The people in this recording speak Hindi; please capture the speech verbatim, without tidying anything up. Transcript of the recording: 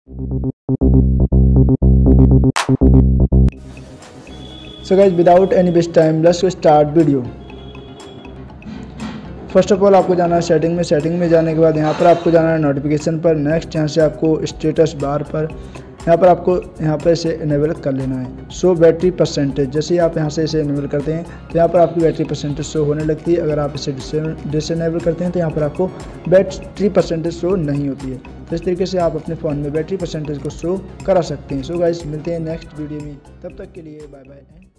So guys, without any waste time, let's go start video. First of all आपको जाना है सेटिंग में। सेटिंग में जाने के बाद यहाँ पर आपको जाना है नोटिफिकेशन पर। नेक्स्ट यहाँ से आपको स्टेटस बार पर यहाँ पर आपको यहाँ पर इसे इनेबल कर लेना है। शो बैटरी परसेंटेज, जैसे ही आप यहाँ से इसे इनेबल करते हैं तो यहाँ पर आपकी बैटरी परसेंटेज शो होने लगती है। अगर आप इसे डिसेनेबल करते हैं तो यहाँ पर आपको बैटरी परसेंटेज शो नहीं होती है। तो इस तरीके से आप अपने फ़ोन में बैटरी परसेंटेज को शो करा सकते हैं। सो गाइस, मिलते हैं नेक्स्ट वीडियो में, तब तक के लिए बाय बाय।